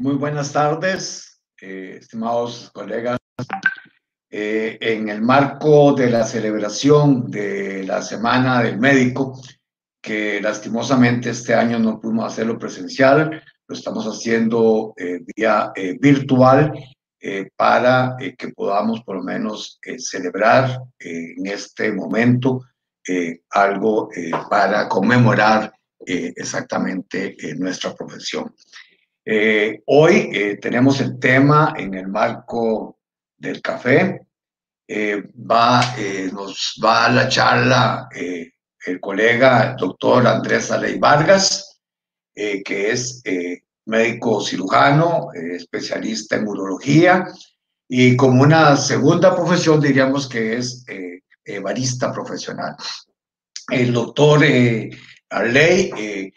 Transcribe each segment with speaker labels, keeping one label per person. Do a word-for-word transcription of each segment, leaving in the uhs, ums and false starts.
Speaker 1: Muy buenas tardes, eh, estimados colegas. Eh, en el marco de la celebración de la Semana del Médico, que lastimosamente este año no pudimos hacerlo presencial, lo estamos haciendo eh, vía eh, virtual eh, para eh, que podamos por lo menos eh, celebrar eh, en este momento eh, algo eh, para conmemorar eh, exactamente eh, nuestra profesión. Eh, hoy eh, tenemos el tema en el marco del café. Eh, va, eh, nos va a la charla eh, el colega el doctor Andrés Aley Vargas, eh, que es eh, médico cirujano, eh, especialista en urología, y como una segunda profesión diríamos que es eh, eh, barista profesional. El doctor eh, Aley eh,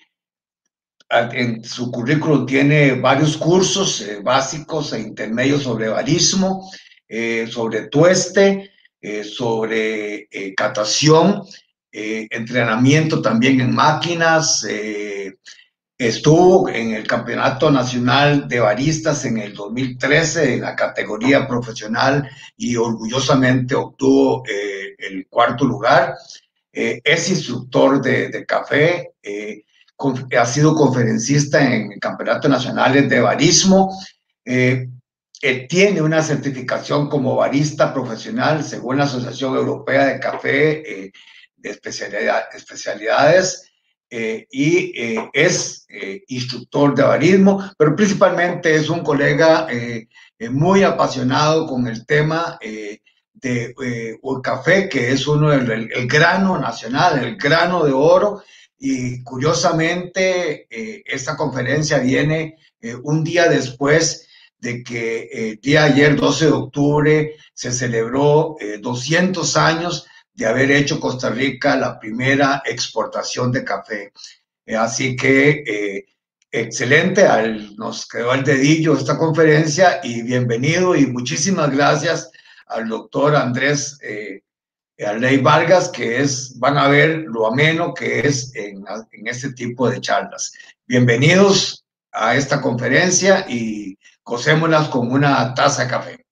Speaker 1: en su currículum tiene varios cursos eh, básicos e intermedios sobre barismo, eh, sobre tueste, eh, sobre eh, catación, eh, entrenamiento también en máquinas. Eh, estuvo en el Campeonato Nacional de Baristas en el dos mil trece en la categoría profesional y orgullosamente obtuvo eh, el cuarto lugar. Eh, es instructor de, de café, eh, con, ha sido conferencista en campeonatos nacionales de barismo, eh, eh, tiene una certificación como barista profesional según la Asociación Europea de Café eh, de especialidad, especialidades eh, y eh, es eh, instructor de barismo, pero principalmente es un colega eh, eh, muy apasionado con el tema eh, de eh, el café, que es uno del el, el grano nacional, el grano de oro, y curiosamente eh, esta conferencia viene eh, un día después de que el eh, día ayer, doce de octubre, se celebró eh, doscientos años de haber hecho Costa Rica la primera exportación de café. Eh, así que eh, excelente, al, nos quedó el dedillo esta conferencia y bienvenido y muchísimas gracias al doctor Andrés eh, Aley Vargas, que es, van a ver lo ameno que es en, en este tipo de charlas. Bienvenidos a esta conferencia y gocémonos con una taza de café.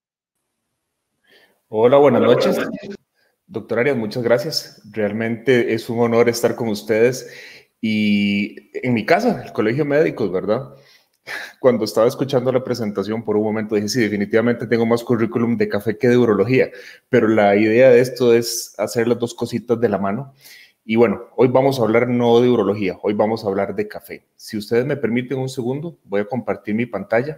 Speaker 2: Hola, buenas noches. Doctor Arias, muchas gracias. Realmente es un honor estar con ustedes y en mi casa, el Colegio Médicos, ¿verdad? Cuando estaba escuchando la presentación, por un momento dije, sí, definitivamente tengo más currículum de café que de urología, pero la idea de esto es hacer las dos cositas de la mano. Y bueno, hoy vamos a hablar no de urología, hoy vamos a hablar de café. Si ustedes me permiten un segundo, voy a compartir mi pantalla.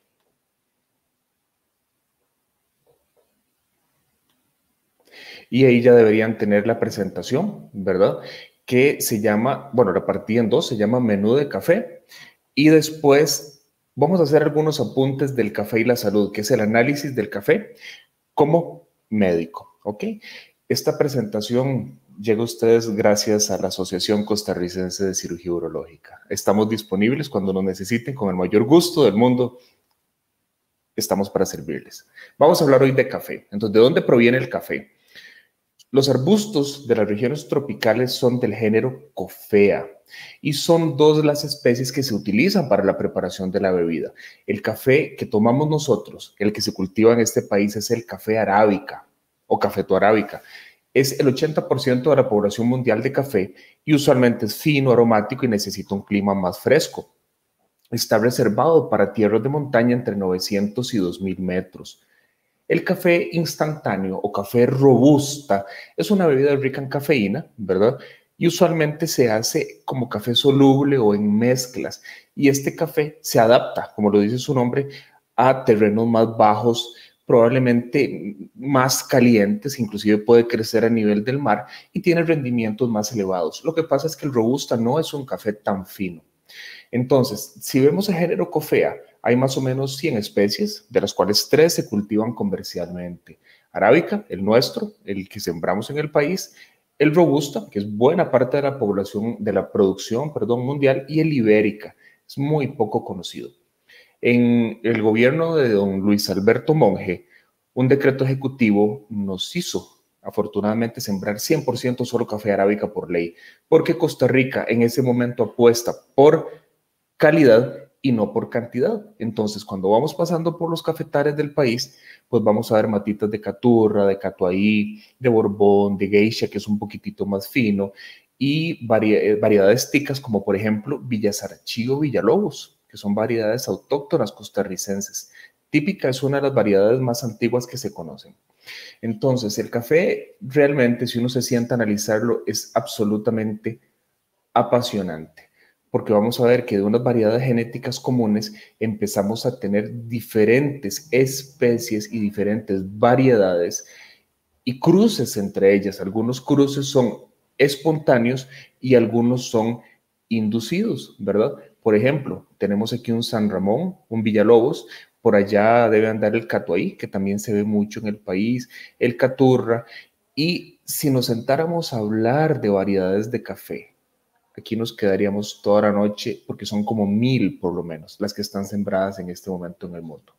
Speaker 2: Y ahí ya deberían tener la presentación, ¿verdad? Que se llama, bueno, la partida en dos, se llama menú de café. Y después vamos a hacer algunos apuntes del café y la salud, que es el análisis del café como médico, ¿ok? Esta presentación llega a ustedes gracias a la Asociación Costarricense de Cirugía Urológica. Estamos disponibles cuando nos necesiten, con el mayor gusto del mundo. Estamos para servirles. Vamos a hablar hoy de café. Entonces, ¿de dónde proviene el café? Los arbustos de las regiones tropicales son del género Coffea y son dos las especies que se utilizan para la preparación de la bebida. El café que tomamos nosotros, el que se cultiva en este país, es el café arábica o cafeto arábica. Es el ochenta por ciento de la población mundial de café y usualmente es fino, aromático y necesita un clima más fresco. Está reservado para tierras de montaña entre novecientos y dos mil metros. El café instantáneo o café robusta es una bebida rica en cafeína, ¿verdad? Y usualmente se hace como café soluble o en mezclas. Y este café se adapta, como lo dice su nombre, a terrenos más bajos, probablemente más calientes, inclusive puede crecer a nivel del mar y tiene rendimientos más elevados. Lo que pasa es que el robusta no es un café tan fino. Entonces, si vemos el género Coffea, hay más o menos cien especies, de las cuales tres se cultivan comercialmente. Arábica, el nuestro, el que sembramos en el país, el robusta, que es buena parte de la población, de la producción, perdón, mundial, y el ibérica, es muy poco conocido. En el gobierno de don Luis Alberto Monge, un decreto ejecutivo nos hizo, afortunadamente, sembrar cien por ciento solo café arábica por ley, porque Costa Rica en ese momento apuesta por calidad y no por cantidad. Entonces, cuando vamos pasando por los cafetales del país, pues vamos a ver matitas de caturra, de catuahí, de borbón, de geisha, que es un poquitito más fino, y vari variedades ticas como por ejemplo Villasarachí o Villalobos, que son variedades autóctonas costarricenses. Típica es una de las variedades más antiguas que se conocen. Entonces, el café realmente, si uno se sienta a analizarlo, es absolutamente apasionante, porque vamos a ver que de unas variedades genéticas comunes empezamos a tener diferentes especies y diferentes variedades y cruces entre ellas. Algunos cruces son espontáneos y algunos son inducidos, ¿verdad? Por ejemplo, tenemos aquí un San Ramón, un Villalobos, por allá debe andar el catuahí, que también se ve mucho en el país, el caturra, y si nos sentáramos a hablar de variedades de café, aquí nos quedaríamos toda la noche porque son como mil por lo menos las que están sembradas en este momento en el mundo.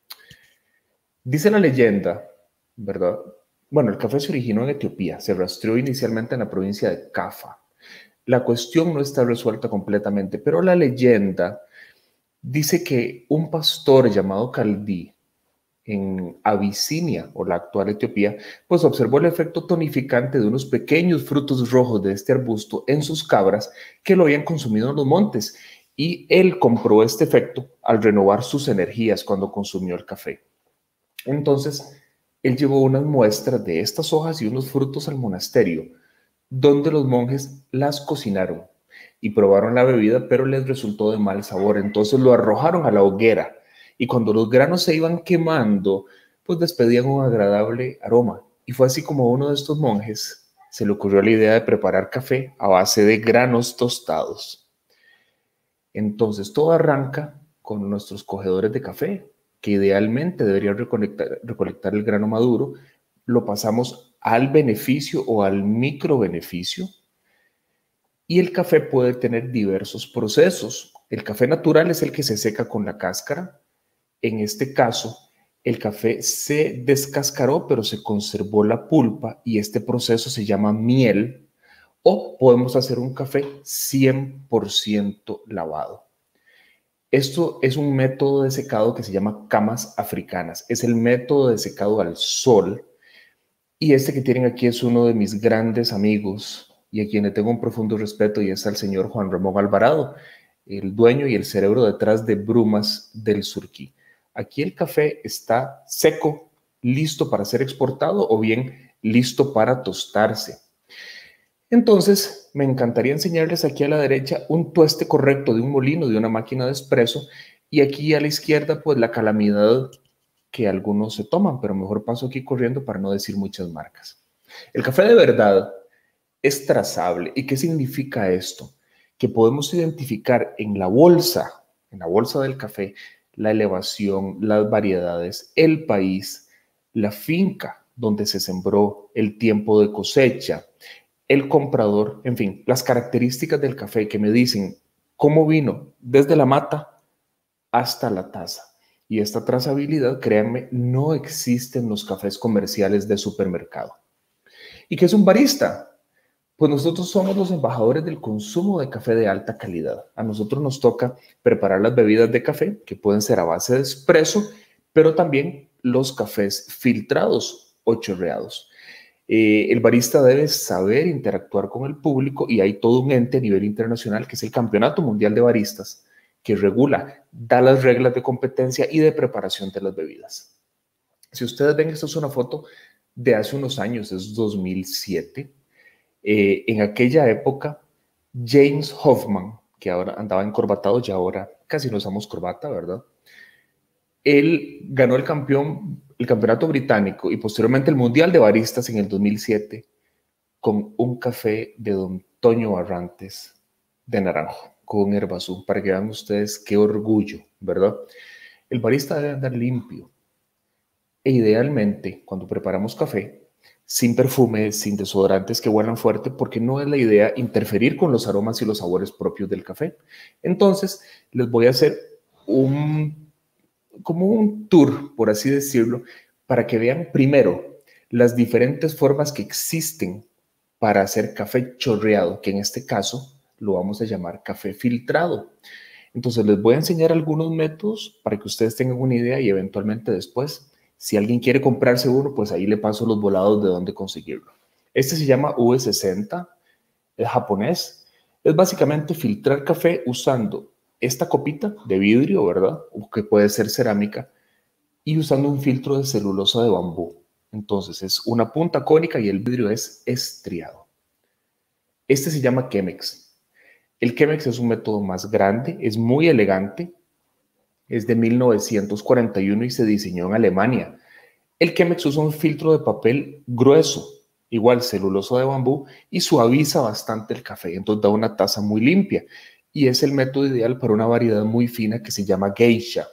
Speaker 2: Dice la leyenda, ¿verdad? Bueno, el café se originó en Etiopía, se rastreó inicialmente en la provincia de Cafa. La cuestión no está resuelta completamente, pero la leyenda dice que un pastor llamado Caldí en Abisinia, o la actual Etiopía, pues observó el efecto tonificante de unos pequeños frutos rojos de este arbusto en sus cabras que lo habían consumido en los montes, y él comprobó este efecto al renovar sus energías cuando consumió el café. Entonces, él llevó unas muestras de estas hojas y unos frutos al monasterio, donde los monjes las cocinaron y probaron la bebida, pero les resultó de mal sabor. Entonces lo arrojaron a la hoguera y cuando los granos se iban quemando, pues despedían un agradable aroma. Y fue así como a uno de estos monjes se le ocurrió la idea de preparar café a base de granos tostados. Entonces todo arranca con nuestros cogedores de café, que idealmente deberían recolectar, recolectar el grano maduro, lo pasamos al beneficio o al microbeneficio, y el café puede tener diversos procesos. El café natural es el que se seca con la cáscara. En este caso, el café se descascaró, pero se conservó la pulpa y este proceso se llama miel. O podemos hacer un café cien por ciento lavado. Esto es un método de secado que se llama camas africanas. Es el método de secado al sol. Y este que tienen aquí es uno de mis grandes amigos y a quien le tengo un profundo respeto, y es al señor Juan Ramón Alvarado, el dueño y el cerebro detrás de Brumas del Surquí. Aquí el café está seco, listo para ser exportado o bien listo para tostarse. Entonces, me encantaría enseñarles aquí a la derecha un tueste correcto de un molino, de una máquina de espresso, y aquí a la izquierda, pues la calamidad que algunos se toman, pero mejor paso aquí corriendo para no decir muchas marcas. El café de verdad es trazable. ¿Y qué significa esto? Que podemos identificar en la bolsa, en la bolsa del café, la elevación, las variedades, el país, la finca donde se sembró, el tiempo de cosecha, el comprador, en fin, las características del café que me dicen cómo vino desde la mata hasta la taza. Y esta trazabilidad, créanme, no existe en los cafés comerciales de supermercado. ¿Y qué es un barista? Pues nosotros somos los embajadores del consumo de café de alta calidad. A nosotros nos toca preparar las bebidas de café, que pueden ser a base de espresso, pero también los cafés filtrados o chorreados. Eh, el barista debe saber interactuar con el público y hay todo un ente a nivel internacional que es el Campeonato Mundial de Baristas, que regula, da las reglas de competencia y de preparación de las bebidas. Si ustedes ven, esta es una foto de hace unos años, es dos mil siete. Eh, en aquella época, James Hoffman, que ahora andaba encorbatado, ya ahora casi no usamos corbata, ¿verdad? Él ganó el, campeón, el campeonato británico y posteriormente el Mundial de Baristas en el dos mil siete con un café de Don Toño Barrantes de naranjo, con herbazú, para que vean ustedes qué orgullo, ¿verdad? El barista debe andar limpio e idealmente cuando preparamos café, sin perfumes, sin desodorantes que huelan fuerte, porque no es la idea interferir con los aromas y los sabores propios del café. Entonces, les voy a hacer un, como un tour, por así decirlo, para que vean primero las diferentes formas que existen para hacer café chorreado, que en este caso lo vamos a llamar café filtrado. Entonces les voy a enseñar algunos métodos para que ustedes tengan una idea y eventualmente después, si alguien quiere comprarse uno, pues ahí le paso los volados de dónde conseguirlo. Este se llama U V sesenta, es japonés. Es básicamente filtrar café usando esta copita de vidrio, ¿verdad? O que puede ser cerámica, y usando un filtro de celulosa de bambú. Entonces es una punta cónica y el vidrio es estriado. Este se llama Chemex. El Chemex es un método más grande, es muy elegante, es de mil novecientos cuarenta y uno y se diseñó en Alemania. El Chemex usa un filtro de papel grueso, igual celuloso de bambú, y suaviza bastante el café, entonces da una taza muy limpia. Y es el método ideal para una variedad muy fina que se llama geisha.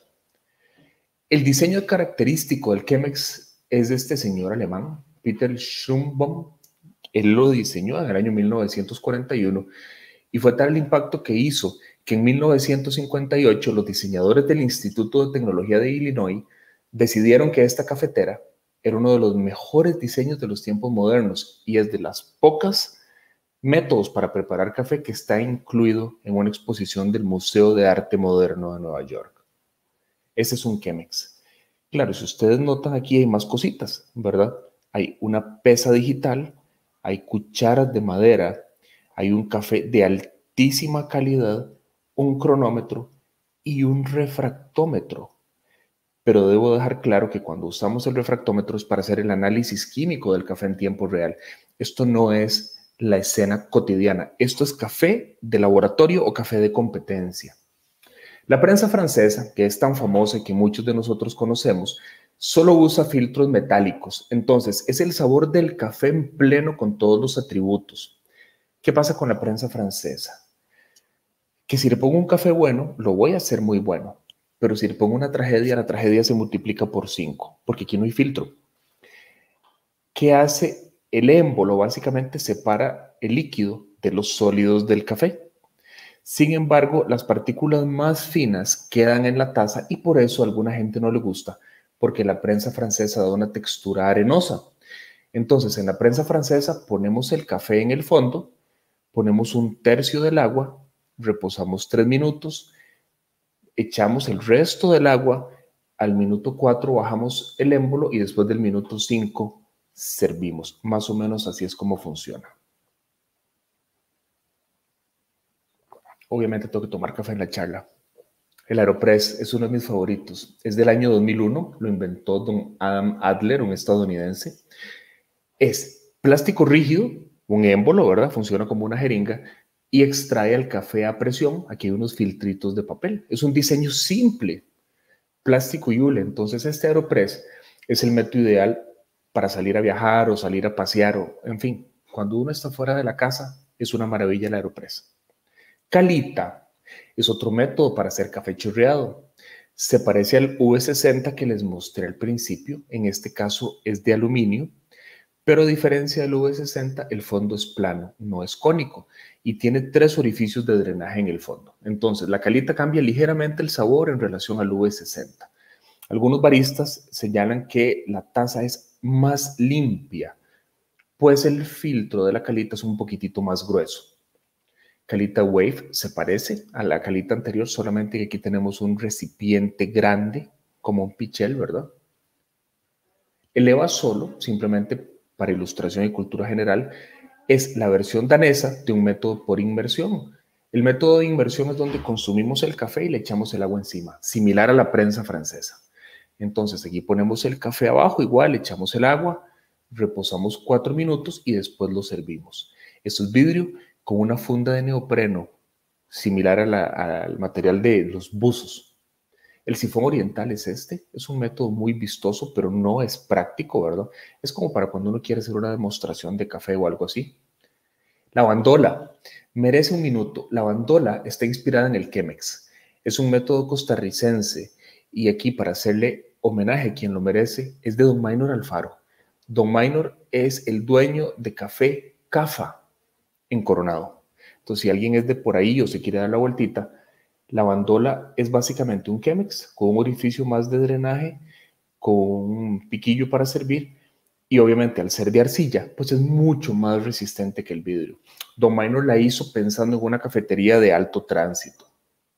Speaker 2: El diseño característico del Chemex es de este señor alemán, Peter Schumbaum. Él lo diseñó en el año mil novecientos cuarenta y uno y fue tal el impacto que hizo que en mil novecientos cincuenta y ocho los diseñadores del Instituto de Tecnología de Illinois decidieron que esta cafetera era uno de los mejores diseños de los tiempos modernos y es de las pocas métodos para preparar café que está incluido en una exposición del Museo de Arte Moderno de Nueva York. Este es un Chemex. Claro, si ustedes notan aquí hay más cositas, ¿verdad? Hay una pesa digital, hay cucharas de madera, hay un café de altísima calidad, un cronómetro y un refractómetro. Pero debo dejar claro que cuando usamos el refractómetro es para hacer el análisis químico del café en tiempo real. Esto no es la escena cotidiana. Esto es café de laboratorio o café de competencia. La prensa francesa, que es tan famosa y que muchos de nosotros conocemos, solo usa filtros metálicos. Entonces, es el sabor del café en pleno con todos los atributos. ¿Qué pasa con la prensa francesa? Que si le pongo un café bueno, lo voy a hacer muy bueno. Pero si le pongo una tragedia, la tragedia se multiplica por cinco, porque aquí no hay filtro. ¿Qué hace el émbolo? Básicamente separa el líquido de los sólidos del café. Sin embargo, las partículas más finas quedan en la taza y por eso a alguna gente no le gusta, porque la prensa francesa da una textura arenosa. Entonces, en la prensa francesa ponemos el café en el fondo, ponemos un tercio del agua, reposamos tres minutos, echamos el resto del agua, al minuto cuatro bajamos el émbolo y después del minuto cinco servimos. Más o menos así es como funciona. Obviamente tengo que tomar café en la charla. El Aeropress es uno de mis favoritos. Es del año dos mil uno, lo inventó don Adam Adler, un estadounidense. Es plástico rígido, un émbolo, ¿verdad? Funciona como una jeringa y extrae el café a presión. Aquí hay unos filtritos de papel. Es un diseño simple, plástico y hule. Entonces este Aeropress es el método ideal para salir a viajar o salir a pasear o, en fin, cuando uno está fuera de la casa, es una maravilla el Aeropress. Calita es otro método para hacer café chorreado. Se parece al U V sesenta que les mostré al principio. En este caso es de aluminio, pero a diferencia del U V sesenta, el fondo es plano, no es cónico y tiene tres orificios de drenaje en el fondo. Entonces, la Calita cambia ligeramente el sabor en relación al U V sesenta. Algunos baristas señalan que la taza es más limpia, pues el filtro de la Calita es un poquitito más grueso. Calita Wave se parece a la Calita anterior, solamente que aquí tenemos un recipiente grande, como un pichel, ¿verdad? El Eva Solo, simplemente para ilustración y cultura general, es la versión danesa de un método por inmersión. El método de inmersión es donde consumimos el café y le echamos el agua encima, similar a la prensa francesa. Entonces aquí ponemos el café abajo, igual echamos el agua, reposamos cuatro minutos y después lo servimos. Esto es vidrio con una funda de neopreno, similar a la, al material de los buzos. El sifón oriental es este, es un método muy vistoso, pero no es práctico, ¿verdad? Es como para cuando uno quiere hacer una demostración de café o algo así. La bandola, merece un minuto. La bandola está inspirada en el Chemex. Es un método costarricense y aquí para hacerle homenaje a quien lo merece es de don Maynor Alfaro. Don Maynor es el dueño de Café Cafa en Coronado. Entonces, si alguien es de por ahí o se quiere dar la vueltita, la bandola es básicamente un Chemex con un orificio más de drenaje, con un piquillo para servir y obviamente al ser de arcilla, pues es mucho más resistente que el vidrio. Don Maynor la hizo pensando en una cafetería de alto tránsito.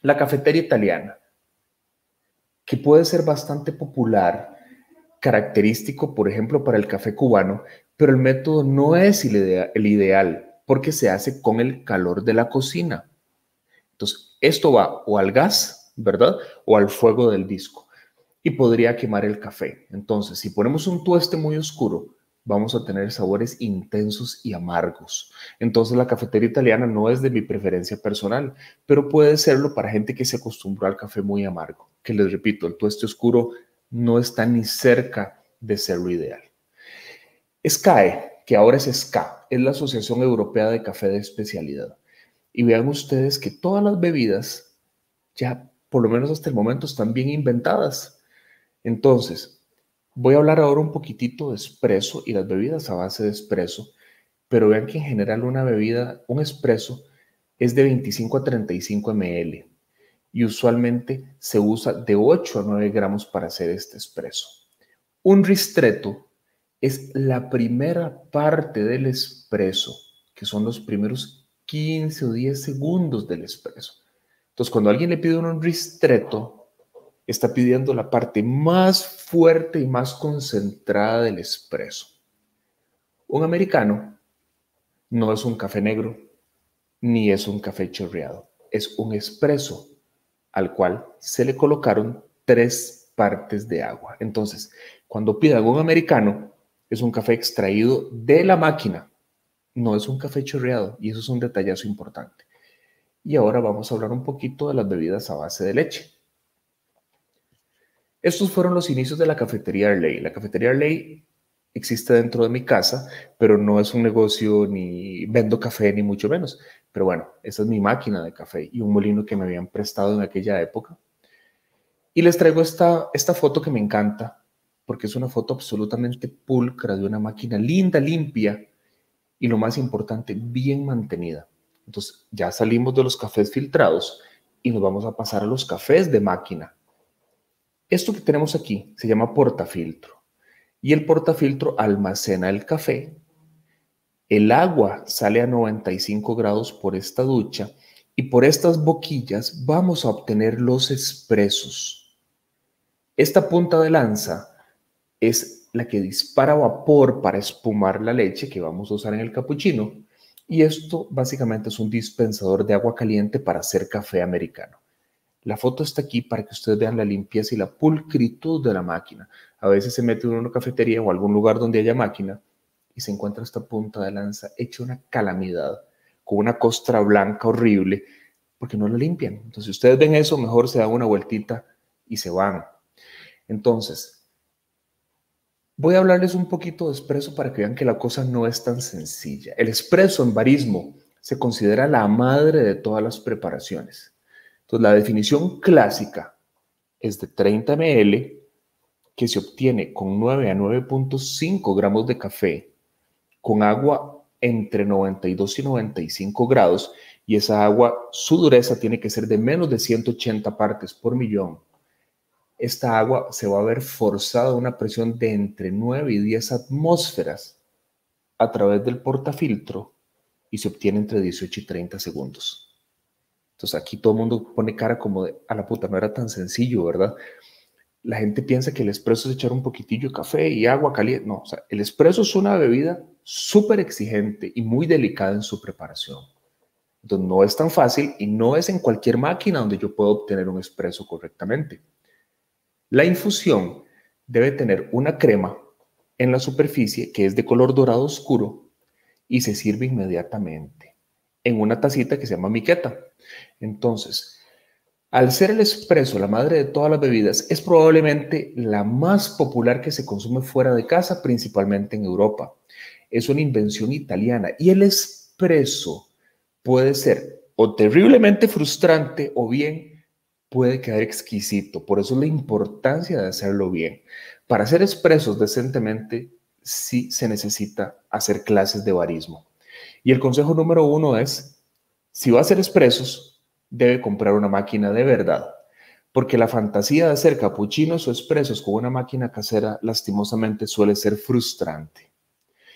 Speaker 2: La cafetería italiana, que puede ser bastante popular, característico, por ejemplo, para el café cubano, pero el método no es el, idea, el ideal porque se hace con el calor de la cocina. Entonces, esto va o al gas, ¿verdad? O al fuego del disco y podría quemar el café. Entonces, si ponemos un tueste muy oscuro, vamos a tener sabores intensos y amargos. Entonces, la cafetería italiana no es de mi preferencia personal, pero puede serlo para gente que se acostumbró al café muy amargo. Que les repito, el tueste oscuro no está ni cerca de ser lo ideal. S C A E, que ahora es S C A, es la Asociación Europea de Café de Especialidad. Y vean ustedes que todas las bebidas, ya por lo menos hasta el momento, están bien inventadas. Entonces, voy a hablar ahora un poquitito de espresso y las bebidas a base de espresso, pero vean que en general una bebida, un espresso, es de veinticinco a treinta y cinco mililitros y usualmente se usa de ocho a nueve gramos para hacer este espresso. Un ristretto es la primera parte del espresso, que son los primeros quince o diez segundos del espresso. Entonces, cuando alguien le pide un ristretto, está pidiendo la parte más fuerte y más concentrada del espresso. Un americano no es un café negro, ni es un café chorreado. Es un espresso al cual se le colocaron tres partes de agua. Entonces, cuando pidan un americano, es un café extraído de la máquina, no es un café chorreado, y eso es un detallazo importante. Y ahora vamos a hablar un poquito de las bebidas a base de leche. Estos fueron los inicios de la cafetería Arley. La cafetería Arley existe dentro de mi casa, pero no es un negocio ni vendo café ni mucho menos. Pero bueno, esa es mi máquina de café y un molino que me habían prestado en aquella época. Y les traigo esta, esta foto que me encanta porque es una foto absolutamente pulcra de una máquina linda, limpia y lo más importante, bien mantenida. Entonces ya salimos de los cafés filtrados y nos vamos a pasar a los cafés de máquina. Esto que tenemos aquí se llama portafiltro y el portafiltro almacena el café. El agua sale a noventa y cinco grados por esta ducha y por estas boquillas vamos a obtener los expresos. Esta punta de lanza es la que dispara vapor para espumar la leche que vamos a usar en el capuchino y esto básicamente es un dispensador de agua caliente para hacer café americano. La foto está aquí para que ustedes vean la limpieza y la pulcritud de la máquina. A veces se mete uno en una cafetería o algún lugar donde haya máquina y se encuentra esta punta de lanza hecha una calamidad, con una costra blanca horrible, porque no la limpian. Entonces, si ustedes ven eso, mejor se dan una vueltita y se van. Entonces, voy a hablarles un poquito de espresso para que vean que la cosa no es tan sencilla. El espresso en barismo se considera la madre de todas las preparaciones. Entonces, la definición clásica es de treinta mililitros que se obtiene con nueve a nueve punto cinco gramos de café, con agua entre noventa y dos y noventa y cinco grados, y esa agua, su dureza tiene que ser de menos de ciento ochenta partes por millón. Esta agua se va a ver forzada a una presión de entre nueve y diez atmósferas a través del portafiltro y se obtiene entre dieciocho y treinta segundos. Entonces aquí todo el mundo pone cara como de, a la puta, no era tan sencillo, ¿verdad? La gente piensa que el espresso es echar un poquitillo de café y agua caliente. No, o sea, el espresso es una bebida súper exigente y muy delicada en su preparación. Entonces no es tan fácil y no es en cualquier máquina donde yo puedo obtener un espresso correctamente. La infusión debe tener una crema en la superficie que es de color dorado oscuro y se sirve inmediatamente en una tacita que se llama miqueta. Entonces, al ser el espresso la madre de todas las bebidas, es probablemente la más popular que se consume fuera de casa, principalmente en Europa. Es una invención italiana y el espresso puede ser o terriblemente frustrante o bien puede quedar exquisito. Por eso la importancia de hacerlo bien. Para hacer espressos decentemente, sí se necesita hacer clases de barismo. Y el consejo número uno es, si va a hacer espressos, debe comprar una máquina de verdad, porque la fantasía de hacer capuchinos o expresos con una máquina casera lastimosamente suele ser frustrante.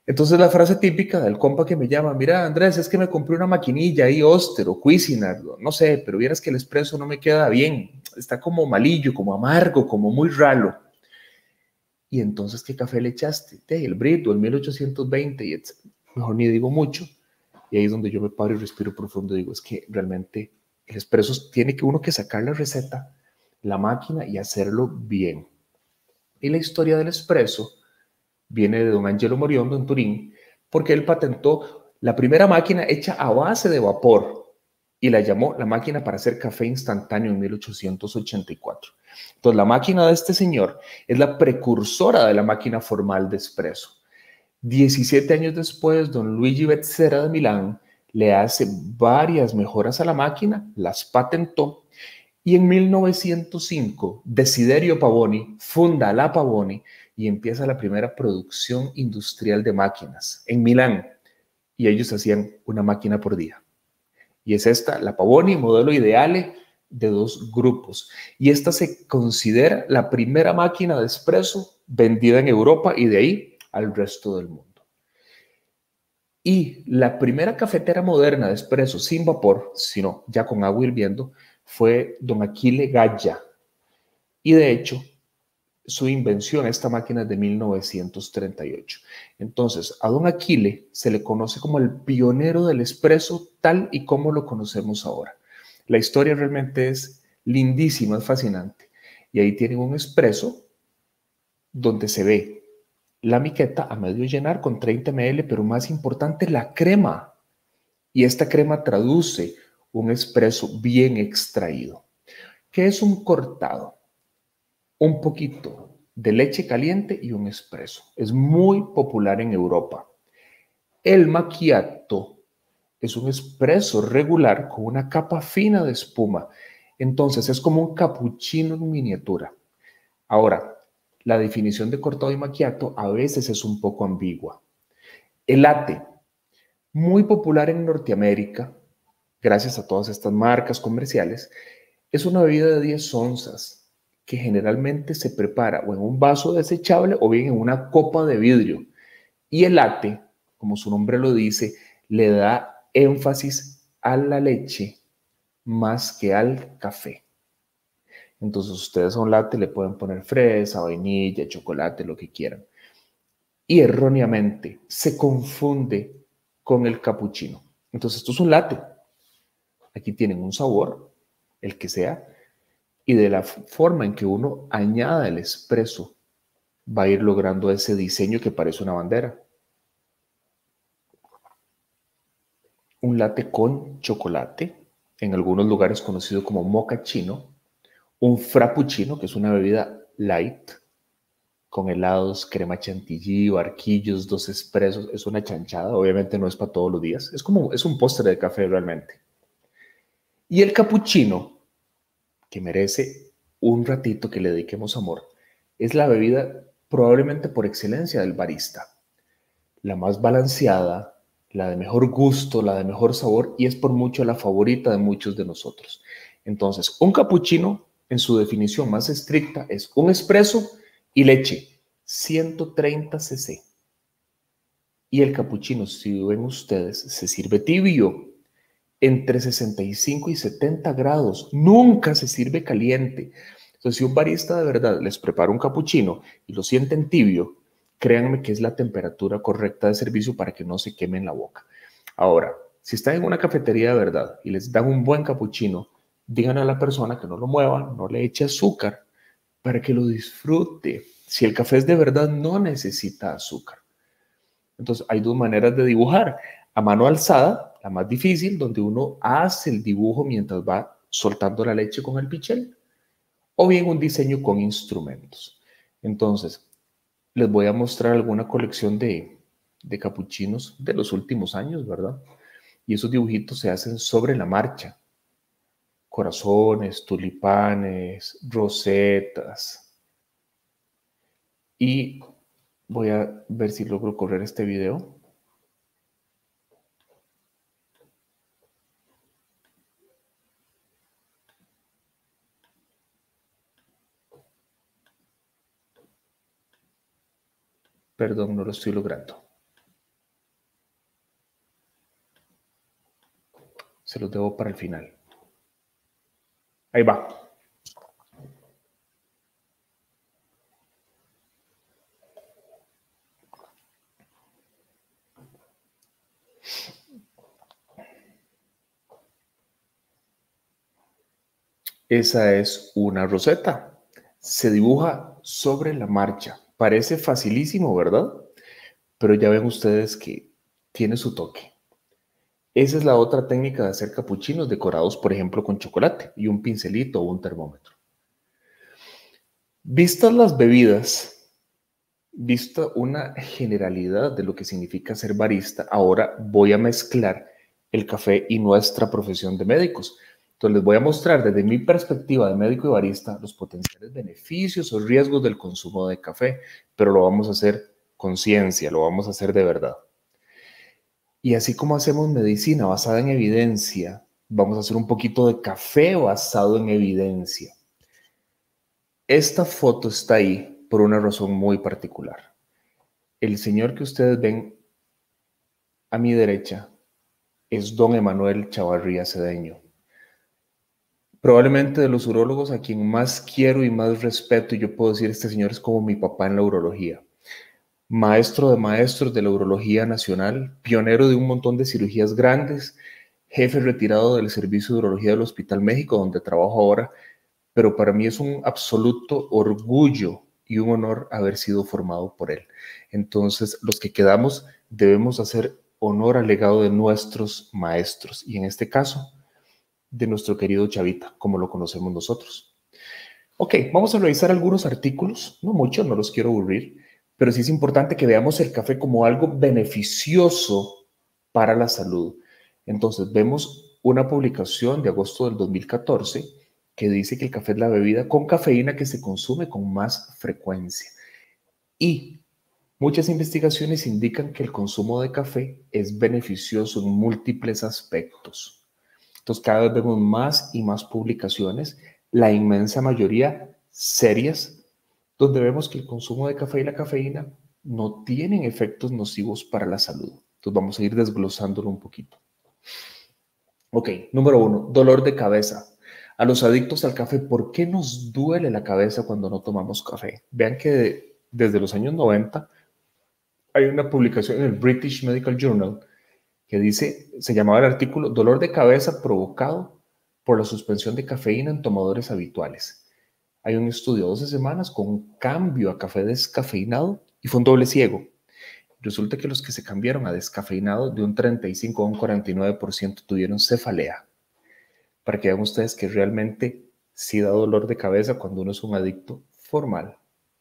Speaker 2: Entonces la frase típica del compa que me llama, mira Andrés, es que me compré una maquinilla ahí, Oster o Cuisinart, no sé, pero vieras que el espresso no me queda bien, está como malillo, como amargo, como muy ralo. Y entonces, ¿qué café le echaste? De, el Brito, el mil ochocientos veinte, y etcétera. Mejor ni digo mucho. Y ahí es donde yo me paro y respiro profundo. Digo, es que realmente el espresso tiene que uno que sacar la receta, la máquina y hacerlo bien. Y la historia del espresso viene de don Angelo Moriondo en Turín, porque él patentó la primera máquina hecha a base de vapor y la llamó la máquina para hacer café instantáneo en mil ochocientos ochenta y cuatro. Entonces, la máquina de este señor es la precursora de la máquina formal de espresso. diecisiete años después, don Luigi Bezzera de Milán le hace varias mejoras a la máquina, las patentó y en mil novecientos cinco Desiderio Pavoni funda la Pavoni y empieza la primera producción industrial de máquinas en Milán y ellos hacían una máquina por día. Y es esta, la Pavoni, modelo ideal de dos grupos. Y esta se considera la primera máquina de espresso vendida en Europa y de ahí al resto del mundo. Y la primera cafetera moderna de espresso sin vapor, sino ya con agua hirviendo, fue don Achille Gaggia. Y de hecho, su invención, esta máquina es de mil novecientos treinta y ocho. Entonces, a don Achille se le conoce como el pionero del espresso tal y como lo conocemos ahora. La historia realmente es lindísima, es fascinante. Y ahí tienen un espresso donde se ve la miqueta a medio llenar con treinta mililitros, pero más importante, la crema. Y esta crema traduce un espresso bien extraído. ¿Qué es un cortado? Un poquito de leche caliente y un espresso. Es muy popular en Europa. El macchiato es un espresso regular con una capa fina de espuma. Entonces es como un cappuccino en miniatura. Ahora, la definición de cortado y macchiato a veces es un poco ambigua. El latte, muy popular en Norteamérica, gracias a todas estas marcas comerciales, es una bebida de diez onzas que generalmente se prepara o en un vaso desechable o bien en una copa de vidrio. Y el latte, como su nombre lo dice, le da énfasis a la leche más que al café. Entonces ustedes a un latte le pueden poner fresa, vainilla, chocolate, lo que quieran. Y erróneamente se confunde con el capuchino. Entonces esto es un latte. Aquí tienen un sabor, el que sea, y de la forma en que uno añada el espresso va a ir logrando ese diseño que parece una bandera. Un latte con chocolate, en algunos lugares conocido como mochaccino, un frappuccino, que es una bebida light, con helados, crema chantilly, barquillos, dos espressos, es una chanchada, obviamente no es para todos los días, es como, es un postre de café realmente. Y el cappuccino, que merece un ratito que le dediquemos amor, es la bebida probablemente por excelencia del barista, la más balanceada, la de mejor gusto, la de mejor sabor y es por mucho la favorita de muchos de nosotros. Entonces, un cappuccino en su definición más estricta es un espresso y leche, ciento treinta centilitros. Y el cappuccino, si ven ustedes, se sirve tibio, entre sesenta y cinco y setenta grados. Nunca se sirve caliente. Entonces, si un barista de verdad les prepara un cappuccino y lo sienten tibio, créanme que es la temperatura correcta de servicio para que no se quemen la boca. Ahora, si están en una cafetería de verdad y les dan un buen cappuccino, digan a la persona que no lo mueva, no le eche azúcar para que lo disfrute. Si el café es de verdad, no necesita azúcar. Entonces, hay dos maneras de dibujar. A mano alzada, la más difícil, donde uno hace el dibujo mientras va soltando la leche con el pichel, o bien un diseño con instrumentos. Entonces, les voy a mostrar alguna colección de, de capuchinos de los últimos años, ¿verdad? Y esos dibujitos se hacen sobre la marcha. Corazones, tulipanes, rosetas. Y voy a ver si logro correr este video. Perdón, no lo estoy logrando. Se los debo para el final. Ahí va. Esa es una roseta. Se dibuja sobre la marcha. Parece facilísimo, ¿verdad? Pero ya ven ustedes que tiene su toque. Esa es la otra técnica de hacer capuchinos decorados, por ejemplo, con chocolate y un pincelito o un termómetro. Vistas las bebidas, vista una generalidad de lo que significa ser barista, ahora voy a mezclar el café y nuestra profesión de médicos. Entonces les voy a mostrar desde mi perspectiva de médico y barista los potenciales beneficios o riesgos del consumo de café, pero lo vamos a hacer con ciencia, lo vamos a hacer de verdad. Y así como hacemos medicina basada en evidencia, vamos a hacer un poquito de café basado en evidencia. Esta foto está ahí por una razón muy particular. El señor que ustedes ven a mi derecha es don Emanuel Chavarría Cedeño. Probablemente de los urólogos a quien más quiero y más respeto, y yo puedo decir, este señor es como mi papá en la urología. Maestro de maestros de la urología nacional, pionero de un montón de cirugías grandes, jefe retirado del servicio de urología del Hospital México, donde trabajo ahora, pero para mí es un absoluto orgullo y un honor haber sido formado por él. Entonces, los que quedamos debemos hacer honor al legado de nuestros maestros, y en este caso, de nuestro querido Chavita, como lo conocemos nosotros. Ok, vamos a revisar algunos artículos, no muchos, no los quiero aburrir, pero sí es importante que veamos el café como algo beneficioso para la salud. Entonces, vemos una publicación de agosto del dos mil catorce que dice que el café es la bebida con cafeína que se consume con más frecuencia. Y muchas investigaciones indican que el consumo de café es beneficioso en múltiples aspectos. Entonces, cada vez vemos más y más publicaciones, la inmensa mayoría serias, donde vemos que el consumo de café y la cafeína no tienen efectos nocivos para la salud. Entonces, vamos a ir desglosándolo un poquito. Ok, número uno, dolor de cabeza. A los adictos al café, ¿por qué nos duele la cabeza cuando no tomamos café? Vean que desde los años noventa hay una publicación en el British Medical Journal que dice, se llamaba el artículo Dolor de cabeza provocado por la suspensión de cafeína en tomadores habituales. Hay un estudio de doce semanas con un cambio a café descafeinado y fue un doble ciego. Resulta que los que se cambiaron a descafeinado de un treinta y cinco a un cuarenta y nueve por ciento tuvieron cefalea. Para que vean ustedes que realmente sí da dolor de cabeza cuando uno es un adicto formal.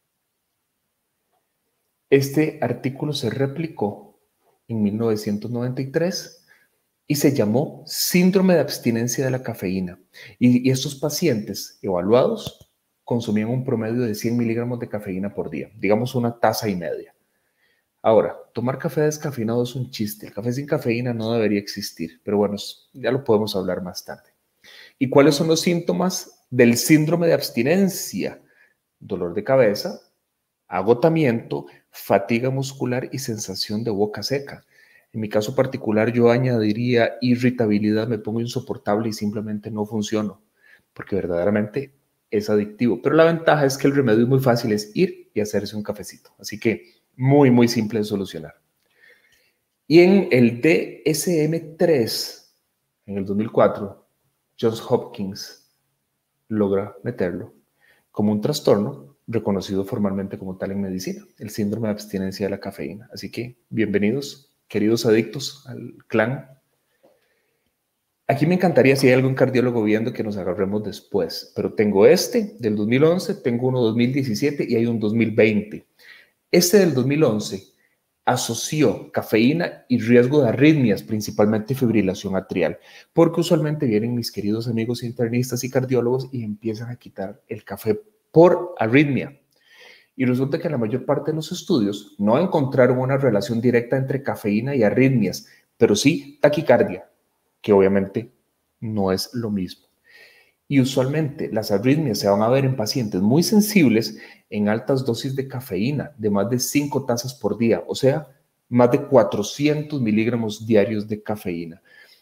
Speaker 2: Este artículo se replicó en mil novecientos noventa y tres y se llamó Síndrome de abstinencia de la cafeína. Y, y estos pacientes evaluados consumían un promedio de cien miligramos de cafeína por día, digamos una taza y media. Ahora, tomar café descafeinado es un chiste. El café sin cafeína no debería existir, pero bueno, ya lo podemos hablar más tarde. ¿Y cuáles son los síntomas del síndrome de abstinencia? Dolor de cabeza, agotamiento, fatiga muscular y sensación de boca seca. En mi caso particular yo añadiría irritabilidad, me pongo insoportable y simplemente no funciono, porque verdaderamente es adictivo. Pero la ventaja es que el remedio es muy fácil, es ir y hacerse un cafecito. Así que muy, muy simple de solucionar. Y en el D S M tres, en el dos mil cuatro, Johns Hopkins logra meterlo como un trastorno reconocido formalmente como tal en medicina, el síndrome de abstinencia de la cafeína. Así que bienvenidos, queridos adictos, al clan. Aquí me encantaría, si hay algún cardiólogo viendo, que nos agarremos después, pero tengo este del dos mil once, tengo uno dos mil diecisiete y hay un dos mil veinte. Este del dos mil once asoció cafeína y riesgo de arritmias, principalmente fibrilación atrial, porque usualmente vienen mis queridos amigos internistas y cardiólogos y empiezan a quitar el café por arritmia. Y resulta que en la mayor parte de los estudios no encontraron una relación directa entre cafeína y arritmias, pero sí taquicardia, que obviamente no es lo mismo. Y usualmente las arritmias se van a ver en pacientes muy sensibles en altas dosis de cafeína, de más de cinco tazas por día, o sea, más de cuatrocientos miligramos diarios de cafeína.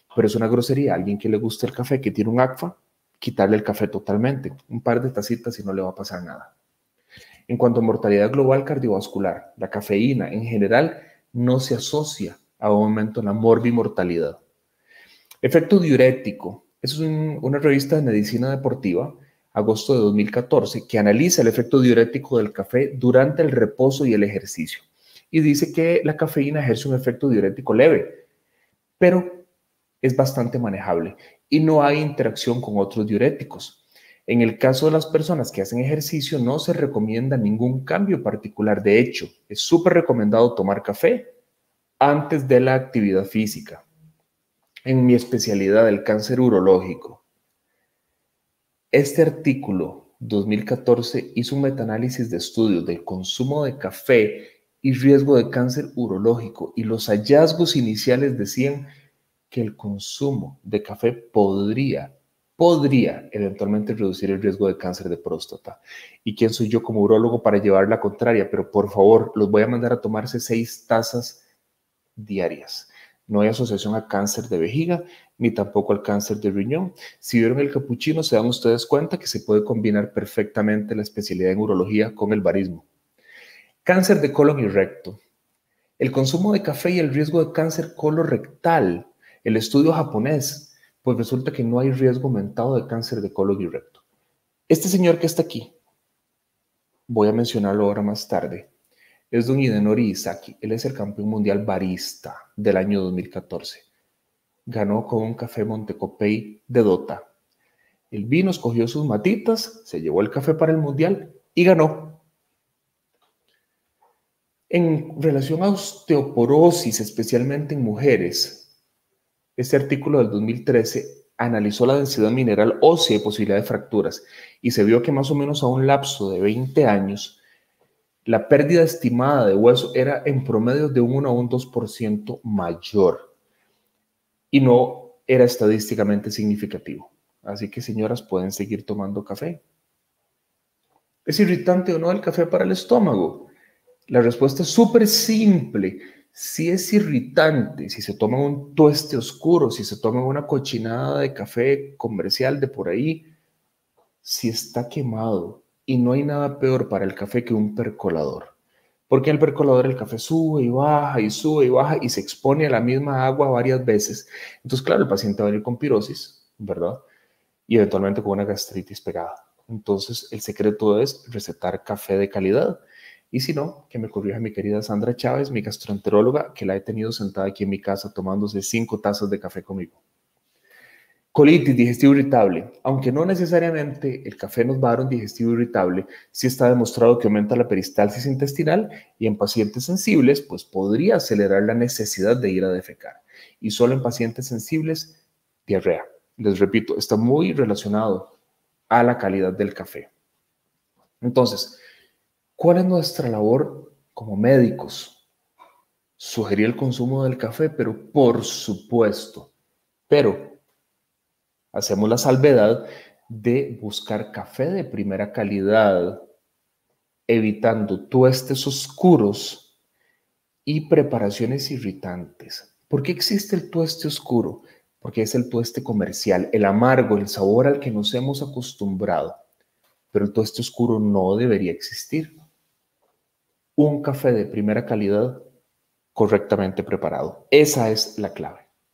Speaker 2: pero es una grosería a alguien que le gusta el café, que tiene un A C F A, quitarle el café totalmente, un par de tacitas y no le va a pasar nada. En cuanto a mortalidad global cardiovascular, la cafeína en general no se asocia a un aumento en la morbimortalidad. Efecto diurético. Es un, una revista de medicina deportiva, agosto de dos mil catorce, que analiza el efecto diurético del café durante el reposo y el ejercicio. Y dice que la cafeína ejerce un efecto diurético leve, pero es bastante manejable y no hay interacción con otros diuréticos. En el caso de las personas que hacen ejercicio, no se recomienda ningún cambio particular. De hecho, es súper recomendado tomar café antes de la actividad física. En mi especialidad, el cáncer urológico, este artículo dos mil catorce hizo un metaanálisis de estudios del consumo de café y riesgo de cáncer urológico, y los hallazgos iniciales decían que el consumo de café podría, podría eventualmente reducir el riesgo de cáncer de próstata. ¿Y quién soy yo como urólogo para llevar la contraria? Pero por favor, los voy a mandar a tomarse seis tazas diarias. No hay asociación a cáncer de vejiga, ni tampoco al cáncer de riñón. Si vieron el capuchino, se dan ustedes cuenta que se puede combinar perfectamente la especialidad en urología con el barismo. Cáncer de colon y recto. El consumo de café y el riesgo de cáncer colorectal. El estudio japonés, pues resulta que no hay riesgo aumentado de cáncer de colon y recto. Este señor que está aquí, voy a mencionarlo ahora más tarde, es don Hidenori Isaki. Él es el campeón mundial barista del año dos mil catorce. Ganó con un café Montecopey de Dota. El vino, escogió sus matitas, se llevó el café para el mundial y ganó. En relación a osteoporosis, especialmente en mujeres, este artículo del dos mil trece analizó la densidad mineral ósea y posibilidad de fracturas y se vio que más o menos a un lapso de veinte años, la pérdida estimada de hueso era en promedio de un uno a un dos por ciento mayor y no era estadísticamente significativo. Así que, señoras, pueden seguir tomando café. ¿Es irritante o no el café para el estómago? La respuesta es súper simple. Si es irritante, si se toma un tueste oscuro, si se toma una cochinada de café comercial de por ahí, si está quemado, y no hay nada peor para el café que un percolador. Porque en el percolador el café sube y baja y sube y baja y se expone a la misma agua varias veces. Entonces, claro, el paciente va a venir con pirosis, ¿verdad? Y eventualmente con una gastritis pegada. Entonces, el secreto es recetar café de calidad. Y si no, que me corrija mi querida Sandra Chávez, mi gastroenteróloga, que la he tenido sentada aquí en mi casa tomándose cinco tazas de café conmigo. Colitis, digestivo irritable. Aunque no necesariamente el café nos va a dar un digestivo irritable, sí está demostrado que aumenta la peristalsis intestinal y en pacientes sensibles, pues podría acelerar la necesidad de ir a defecar. Y solo en pacientes sensibles, diarrea. Les repito, está muy relacionado a la calidad del café. Entonces, ¿cuál es nuestra labor como médicos? Sugerir el consumo del café, pero por supuesto, pero hacemos la salvedad de buscar café de primera calidad, evitando tuestes oscuros y preparaciones irritantes. ¿Por qué existe el tueste oscuro? Porque es el tueste comercial, el amargo, el sabor al que nos hemos acostumbrado. Pero el tueste oscuro no debería existir. Un café de primera calidad correctamente preparado. Esa es la clave.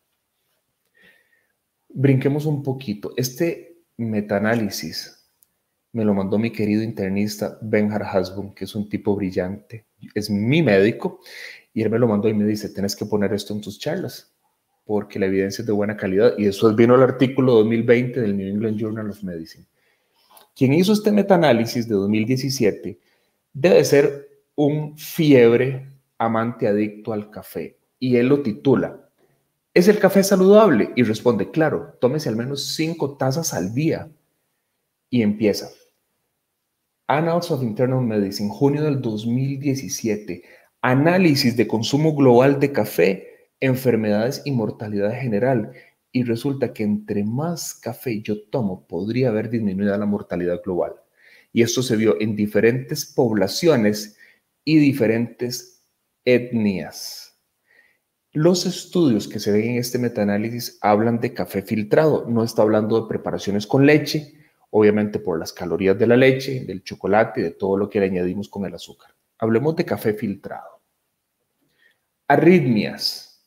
Speaker 2: Brinquemos un poquito. Este metaanálisis me lo mandó mi querido internista Benhard Hasbun, que es un tipo brillante. Es mi médico y él me lo mandó y me dice, tienes que poner esto en tus charlas porque la evidencia es de buena calidad. Y después vino el artículo dos mil veinte del New England Journal of Medicine. Quien hizo este metaanálisis de dos mil diecisiete debe ser un fiebre amante adicto al café. Y él lo titula, ¿es el café saludable? Y responde, claro, tómese al menos cinco tazas al día. Y empieza. Annals of Internal Medicine, junio del dos mil diecisiete. Análisis de consumo global de café, enfermedades y mortalidad general. Y resulta que entre más café yo tomo, podría haber disminuido la mortalidad global. Y esto se vio en diferentes poblaciones y diferentes etnias. Los estudios que se ven en este metaanálisis hablan de café filtrado, no está hablando de preparaciones con leche, obviamente por las calorías de la leche, del chocolate y de todo lo que le añadimos con el azúcar. Hablemos de café filtrado. Arritmias.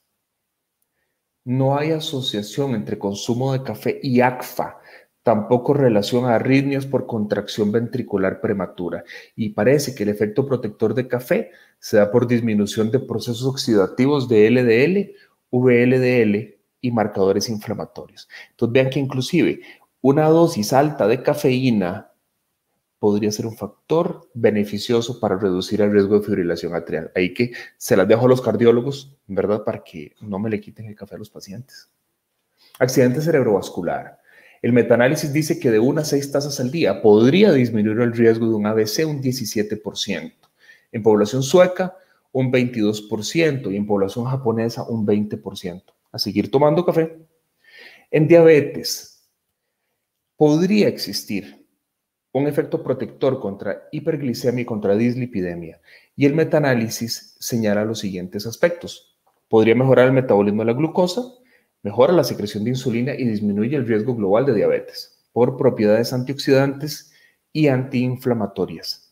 Speaker 2: No hay asociación entre consumo de café y A C F A, tampoco relación a arritmias por contracción ventricular prematura. Y parece que el efecto protector de café se da por disminución de procesos oxidativos de L D L, V L D L y marcadores inflamatorios. Entonces vean que inclusive una dosis alta de cafeína podría ser un factor beneficioso para reducir el riesgo de fibrilación atrial. Ahí que se las dejo a los cardiólogos, ¿verdad? Para que no me le quiten el café a los pacientes. Accidente cerebrovascular. El metaanálisis dice que de una a seis tazas al día podría disminuir el riesgo de un A V C un diecisiete por ciento. En población sueca, un veintidós por ciento y en población japonesa, un veinte por ciento. A seguir tomando café. En diabetes, podría existir un efecto protector contra hiperglicemia y contra dislipidemia. Y el metaanálisis señala los siguientes aspectos. Podría mejorar el metabolismo de la glucosa, mejora la secreción de insulina y disminuye el riesgo global de diabetes por propiedades antioxidantes y antiinflamatorias.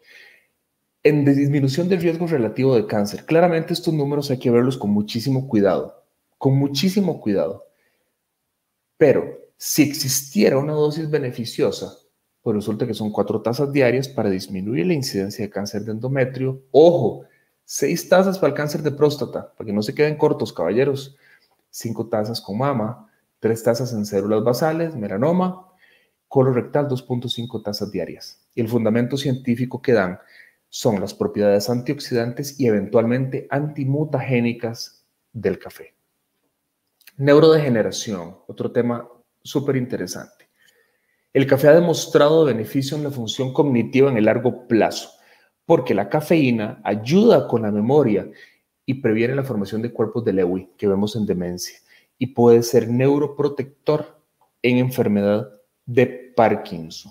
Speaker 2: En disminución del riesgo relativo de cáncer, claramente estos números hay que verlos con muchísimo cuidado, con muchísimo cuidado. Pero si existiera una dosis beneficiosa, pues resulta que son cuatro tazas diarias para disminuir la incidencia de cáncer de endometrio. Ojo, seis tazas para el cáncer de próstata, para que no se queden cortos, caballeros. Cinco tazas con mama, tres tazas en células basales, melanoma, colorectal, dos punto cinco tazas diarias. Y el fundamento científico que dan son las propiedades antioxidantes y eventualmente antimutagénicas del café. Neurodegeneración, otro tema súper interesante. El café ha demostrado beneficio en la función cognitiva en el largo plazo, porque la cafeína ayuda con la memoria y previene la formación de cuerpos de Lewy que vemos en demencia y puede ser neuroprotector en enfermedad de Parkinson.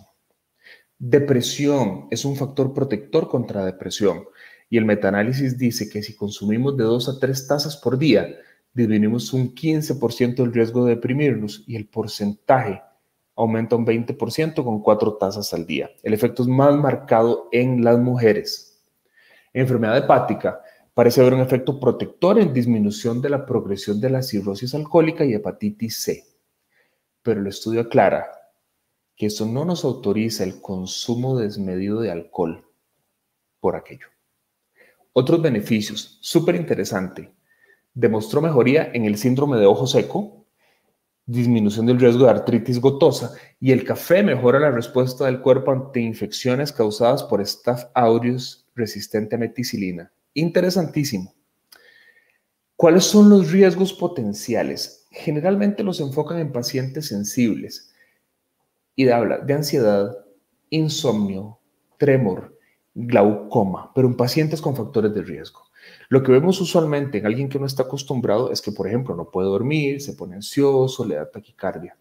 Speaker 2: Depresión es un factor protector contra depresión y el metaanálisis dice que si consumimos de dos a tres tazas por día, disminuimos un quince por ciento el riesgo de deprimirnos y el porcentaje aumenta un veinte por ciento con cuatro tazas al día. El efecto es más marcado en las mujeres. Enfermedad hepática. Parece haber un efecto protector en disminución de la progresión de la cirrosis alcohólica y hepatitis C. Pero el estudio aclara que eso no nos autoriza el consumo desmedido de alcohol por aquello. Otros beneficios, súper interesante. Demostró mejoría en el síndrome de ojo seco, disminución del riesgo de artritis gotosa y el café mejora la respuesta del cuerpo ante infecciones causadas por Staph aureus resistente a meticilina. Interesantísimo. ¿Cuáles son los riesgos potenciales? Generalmente los enfocan en pacientes sensibles y habla de ansiedad, insomnio, tremor, glaucoma, pero en pacientes con factores de riesgo. Lo que vemos usualmente en alguien que no está acostumbrado es que, por ejemplo, no puede dormir, se pone ansioso, le da taquicardia.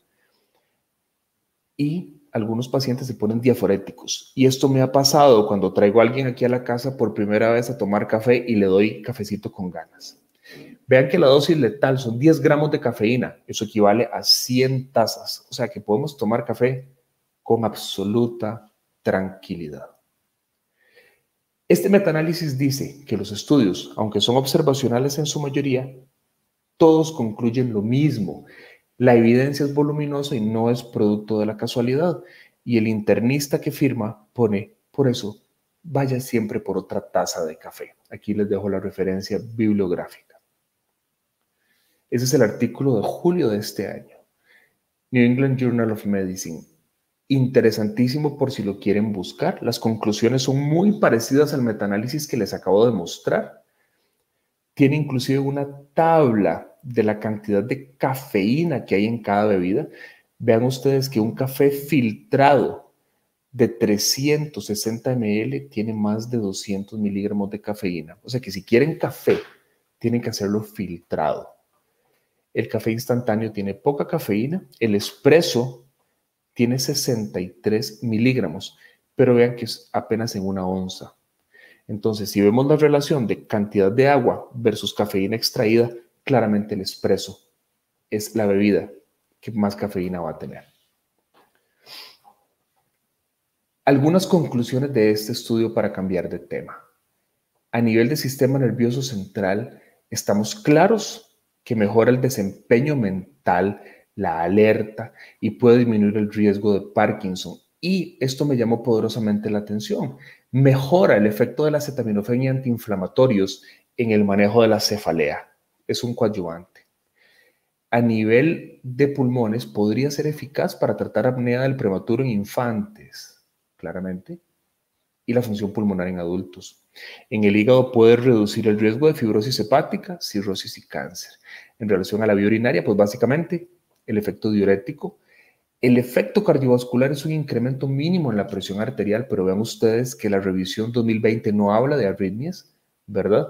Speaker 2: Y algunos pacientes se ponen diaforéticos. Y esto me ha pasado cuando traigo a alguien aquí a la casa por primera vez a tomar café y le doy cafecito con ganas. Vean que la dosis letal son diez gramos de cafeína. Eso equivale a cien tazas. O sea que podemos tomar café con absoluta tranquilidad. Este metaanálisis dice que los estudios, aunque son observacionales en su mayoría, todos concluyen lo mismo. La evidencia es voluminosa y no es producto de la casualidad. Y el internista que firma pone, por eso, vaya siempre por otra taza de café. Aquí les dejo la referencia bibliográfica. Ese es el artículo de julio de este año. New England Journal of Medicine. Interesantísimo por si lo quieren buscar. Las conclusiones son muy parecidas al metaanálisis que les acabo de mostrar. Tiene inclusive una tabla de la cantidad de cafeína que hay en cada bebida. Vean ustedes que un café filtrado de trescientos sesenta mililitros tiene más de doscientos miligramos de cafeína. O sea que si quieren café, tienen que hacerlo filtrado. El café instantáneo tiene poca cafeína. El espresso tiene sesenta y tres miligramos, pero vean que es apenas en una onza. Entonces, si vemos la relación de cantidad de agua versus cafeína extraída, claramente el espresso es la bebida que más cafeína va a tener. Algunas conclusiones de este estudio para cambiar de tema. A nivel del sistema nervioso central, estamos claros que mejora el desempeño mental, la alerta y puede disminuir el riesgo de Parkinson. Y esto me llamó poderosamente la atención. Mejora el efecto de la acetaminofén y antiinflamatorios en el manejo de la cefalea. Es un coadyuvante. A nivel de pulmones, podría ser eficaz para tratar apnea del prematuro en infantes, claramente, y la función pulmonar en adultos. En el hígado puede reducir el riesgo de fibrosis hepática, cirrosis y cáncer. En relación a la vía urinaria, pues básicamente el efecto diurético. El efecto cardiovascular es un incremento mínimo en la presión arterial, pero vean ustedes que la revisión dos mil veinte no habla de arritmias, ¿verdad?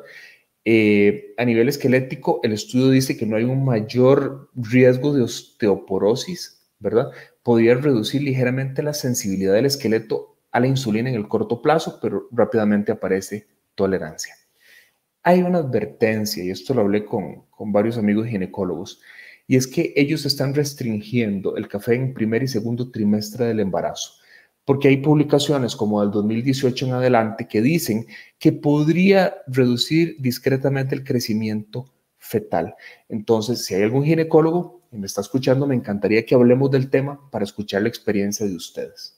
Speaker 2: Eh, a nivel esquelético, el estudio dice que no hay un mayor riesgo de osteoporosis, ¿verdad? Podría reducir ligeramente la sensibilidad del esqueleto a la insulina en el corto plazo, pero rápidamente aparece tolerancia. Hay una advertencia, y esto lo hablé con, con varios amigos ginecólogos, y es que ellos están restringiendo el café en primer y segundo trimestre del embarazo, porque hay publicaciones como del dos mil dieciocho en adelante que dicen que podría reducir discretamente el crecimiento fetal. Entonces, si hay algún ginecólogo y me está escuchando, me encantaría que hablemos del tema para escuchar la experiencia de ustedes.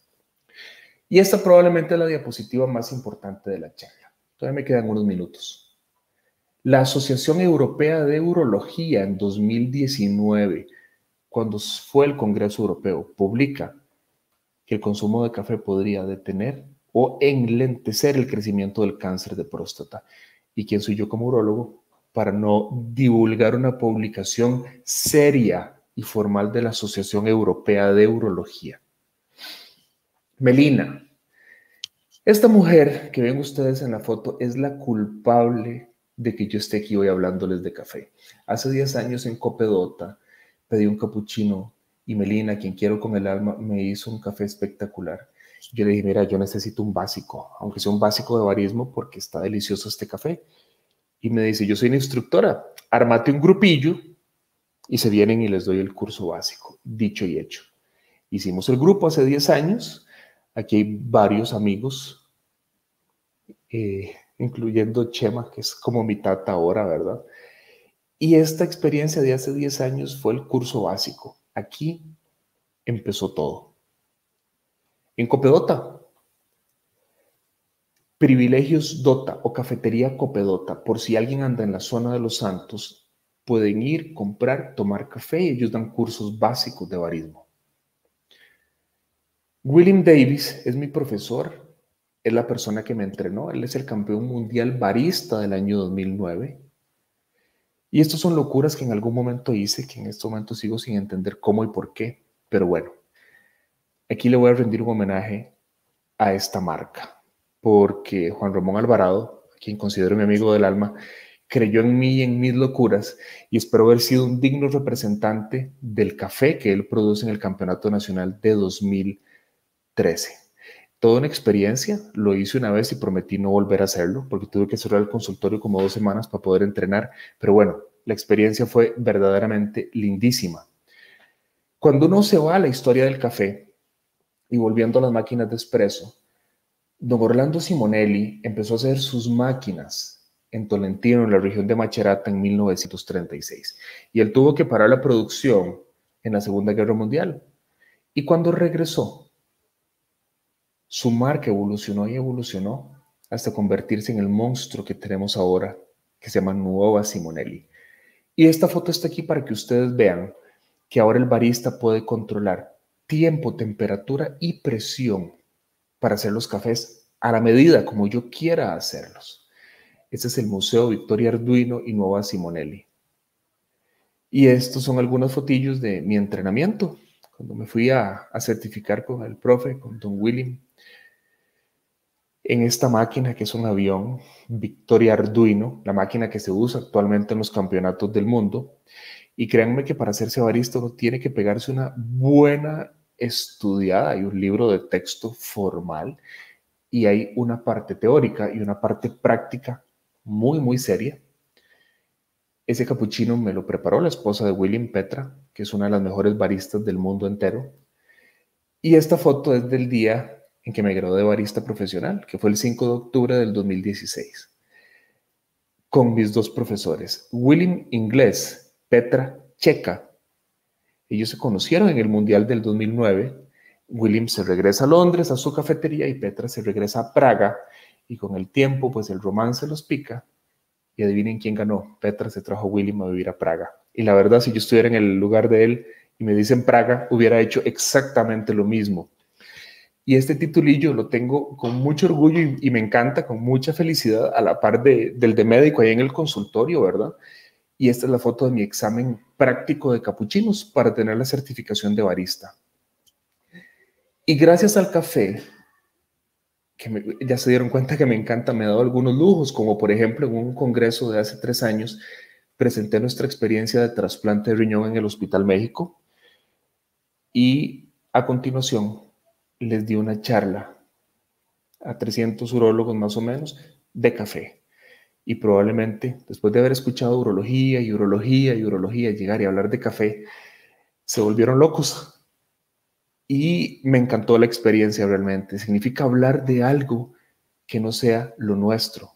Speaker 2: Y esta probablemente es la diapositiva más importante de la charla. Todavía me quedan unos minutos. La Asociación Europea de Urología en dos mil diecinueve, cuando fue el Congreso Europeo, publica que el consumo de café podría detener o enlentecer el crecimiento del cáncer de próstata. ¿Y quién soy yo como urólogo para no divulgar una publicación seria y formal de la Asociación Europea de Urología? Melina. Esta mujer que ven ustedes en la foto es la culpable de que yo esté aquí hoy hablándoles de café. Hace diez años en Copedota pedí un capuchino y Melina, quien quiero con el alma, me hizo un café espectacular. Yo le dije, mira, yo necesito un básico, aunque sea un básico de barismo porque está delicioso este café. Y me dice, yo soy una instructora, ármate un grupillo y se vienen y les doy el curso básico. Dicho y hecho. Hicimos el grupo hace diez años. Aquí hay varios amigos, eh, incluyendo Chema, que es como mi tata ahora, ¿verdad? Y esta experiencia de hace diez años fue el curso básico. Aquí empezó todo. En Copedota, Privilegios Dota o Cafetería Copedota, por si alguien anda en la zona de Los Santos, pueden ir, comprar, tomar café y ellos dan cursos básicos de barismo. William Davis es mi profesor, es la persona que me entrenó, él es el campeón mundial barista del año dos mil nueve. Y estas son locuras que en algún momento hice, que en este momento sigo sin entender cómo y por qué, pero bueno, aquí le voy a rendir un homenaje a esta marca, porque Juan Ramón Alvarado, a quien considero mi amigo del alma, creyó en mí y en mis locuras y espero haber sido un digno representante del café que él produce en el Campeonato Nacional de dos mil trece. Toda una experiencia, lo hice una vez y prometí no volver a hacerlo porque tuve que cerrar el consultorio como dos semanas para poder entrenar, pero bueno, la experiencia fue verdaderamente lindísima. Cuando uno se va a la historia del café y volviendo a las máquinas de espresso, don Orlando Simonelli empezó a hacer sus máquinas en Tolentino, en la región de Macerata, en mil novecientos treinta y seis. Y él tuvo que parar la producción en la Segunda Guerra Mundial. Y cuando regresó, su marca evolucionó y evolucionó hasta convertirse en el monstruo que tenemos ahora, que se llama Nuova Simonelli. Y esta foto está aquí para que ustedes vean que ahora el barista puede controlar tiempo, temperatura y presión para hacer los cafés a la medida como yo quiera hacerlos. Este es el Museo Victoria Arduino y Nuova Simonelli. Y estos son algunos fotillos de mi entrenamiento, cuando me fui a, a certificar con el profe, con don William, en esta máquina que es un avión Victoria Arduino, la máquina que se usa actualmente en los campeonatos del mundo. Y créanme que para hacerse barista uno tiene que pegarse una buena estudiada. Hay un libro de texto formal y hay una parte teórica y una parte práctica muy, muy seria. Ese capuchino me lo preparó la esposa de William, Petra, que es una de las mejores baristas del mundo entero. Y esta foto es del día en que me gradué de barista profesional, que fue el cinco de octubre del dos mil dieciséis, con mis dos profesores, William inglés, Petra checa. Ellos se conocieron en el Mundial del dos mil nueve. William se regresa a Londres, a su cafetería, y Petra se regresa a Praga, y con el tiempo, pues el romance los pica, y adivinen quién ganó. Petra se trajo a William a vivir a Praga. Y la verdad, si yo estuviera en el lugar de él y me dicen Praga, hubiera hecho exactamente lo mismo. Y este titulillo lo tengo con mucho orgullo y, y me encanta, con mucha felicidad, a la par de, del de médico ahí en el consultorio, ¿verdad? Y esta es la foto de mi examen práctico de capuchinos para tener la certificación de barista. Y gracias al café, que me, ya se dieron cuenta que me encanta, me he dado algunos lujos, como por ejemplo en un congreso de hace tres años, presenté nuestra experiencia de trasplante de riñón en el Hospital México, y a continuación les di una charla a trescientos urólogos más o menos de café. Y probablemente, después de haber escuchado urología y urología y urología, llegar y hablar de café, se volvieron locos. Y me encantó la experiencia realmente. Significa hablar de algo que no sea lo nuestro.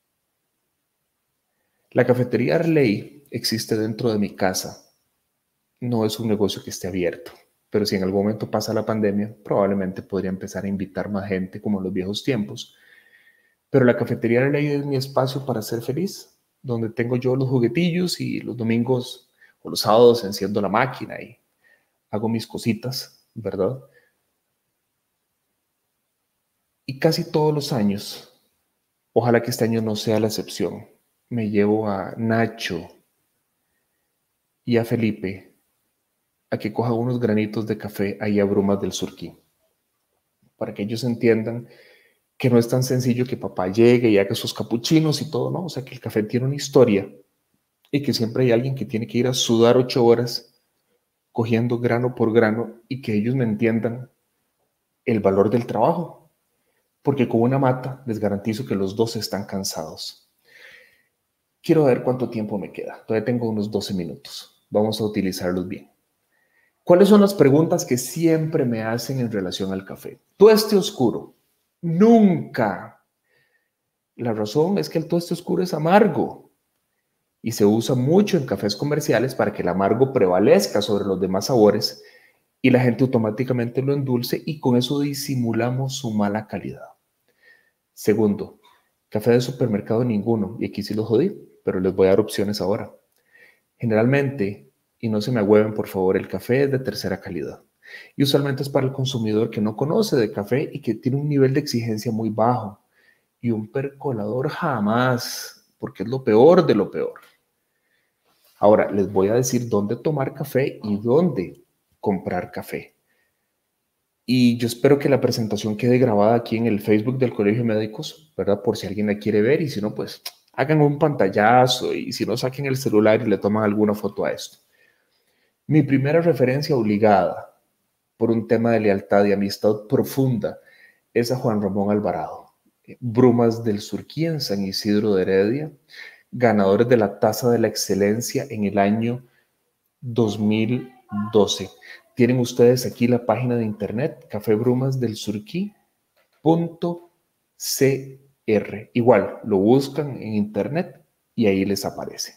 Speaker 2: La cafetería Arley existe dentro de mi casa. No es un negocio que esté abierto, pero si en algún momento pasa la pandemia, probablemente podría empezar a invitar más gente como en los viejos tiempos. Pero la cafetería Arley es mi espacio para ser feliz, donde tengo yo los juguetillos y los domingos o los sábados enciendo la máquina y hago mis cositas, ¿verdad? Y casi todos los años, ojalá que este año no sea la excepción, me llevo a Nacho y a Felipe a que cojan unos granitos de café ahí a Brumas del Surquí, para que ellos entiendan que no es tan sencillo que papá llegue y haga sus capuchinos y todo, ¿no? O sea, que el café tiene una historia y que siempre hay alguien que tiene que ir a sudar ocho horas cogiendo grano por grano, y que ellos me entiendan el valor del trabajo, porque con una mata les garantizo que los dos están cansados. Quiero ver cuánto tiempo me queda. Todavía tengo unos doce minutos. Vamos a utilizarlos bien. ¿Cuáles son las preguntas que siempre me hacen en relación al café? ¿Tueste oscuro? Nunca. La razón es que el tueste oscuro es amargo y se usa mucho en cafés comerciales para que el amargo prevalezca sobre los demás sabores y la gente automáticamente lo endulce, y con eso disimulamos su mala calidad. Segundo, café de supermercado ninguno, y aquí sí lo jodí, pero les voy a dar opciones ahora. Generalmente, y no se me agüeven por favor, el café es de tercera calidad y usualmente es para el consumidor que no conoce de café y que tiene un nivel de exigencia muy bajo, y un percolador jamás, porque es lo peor de lo peor. Ahora les voy a decir dónde tomar café y dónde comprar café. Y yo espero que la presentación quede grabada aquí en el Facebook del Colegio de Médicos, ¿verdad? Por si alguien la quiere ver, y si no, pues hagan un pantallazo, y si no, saquen el celular y le toman alguna foto a esto. Mi primera referencia obligada, por un tema de lealtad y amistad profunda, es a Juan Ramón Alvarado. Brumas del Surquí en San Isidro de Heredia, ganadores de la Taza de la Excelencia en el año dos mil doce. Tienen ustedes aquí la página de internet café brumas del surquí punto c r. Igual, lo buscan en internet y ahí les aparece.